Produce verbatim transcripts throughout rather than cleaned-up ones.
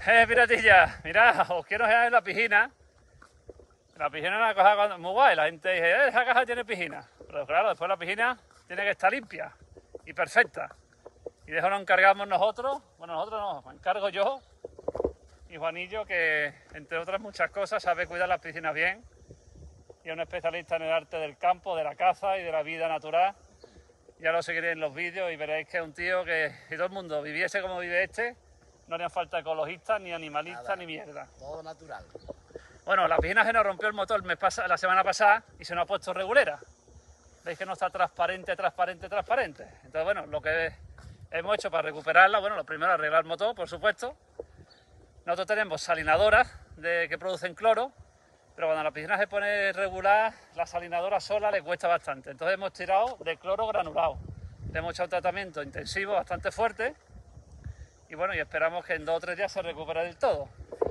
Eh, piratilla, mirad, os quiero enseñar la piscina. La piscina es una cosa cuando- muy guay, la gente dice, eh, esa casa tiene piscina. Pero claro, después la piscina tiene que estar limpia y perfecta. Y de eso nos encargamos nosotros, bueno, nosotros no, me encargo yo y Juanillo, que entre otras muchas cosas sabe cuidar las piscinas bien. Y es un especialista en el arte del campo, de la caza y de la vida natural. Ya lo seguiréis en los vídeos y veréis que es un tío que si todo el mundo viviese como vive este, no harían falta ecologistas, ni animalistas, Nada, ni mierda. todo natural. Bueno, la piscina se nos rompió el motor el mes pas- la semana pasada y se nos ha puesto regulera. Veis que no está transparente, transparente, transparente. Entonces, bueno, lo que hemos hecho para recuperarla, bueno, lo primero arreglar el motor, por supuesto. Nosotros tenemos salinadoras de, que producen cloro, pero cuando la piscina se pone regular, la salinadora sola le cuesta bastante. Entonces hemos tirado de cloro granulado. Le hemos hecho un tratamiento intensivo bastante fuerte y bueno, y esperamos que en dos o tres días se recupere del todo.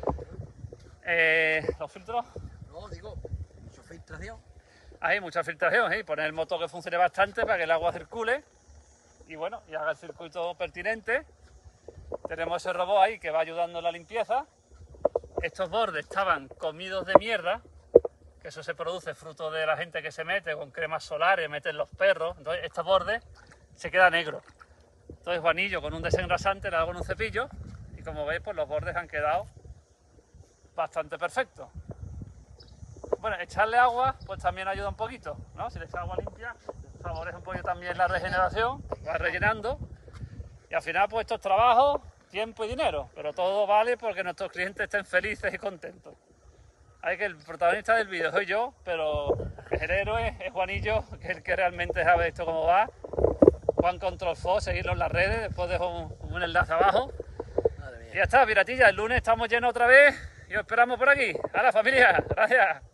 Eh, ¿Los filtros? No, digo, mucha filtración. Hay mucha filtración, ¿eh? Poner el motor que funcione bastante para que el agua circule y bueno, y haga el circuito pertinente. Tenemos ese robot ahí que va ayudando en la limpieza. Estos bordes estaban comidos de mierda, que eso se produce fruto de la gente que se mete con cremas solares, meten los perros, entonces estos bordes se queda negro. Entonces Juanillo con un desengrasante le hago con un cepillo y como veis pues los bordes han quedado bastante perfectos. Bueno, echarle agua pues también ayuda un poquito, ¿no? Si le echas agua limpia favorece un poquito también la regeneración, va rellenando y al final pues estos trabajos, tiempo y dinero, pero todo vale porque nuestros clientes estén felices y contentos. Hay que el protagonista del vídeo soy yo, pero el héroe es Juanillo, que es el que realmente sabe esto cómo va. Juan Control F O, seguirlo en las redes, después dejo un, un enlace abajo. Madre mía. Y ya está, piratilla, el lunes estamos llenos otra vez y os esperamos por aquí. ¡Hala, familia! ¡Gracias!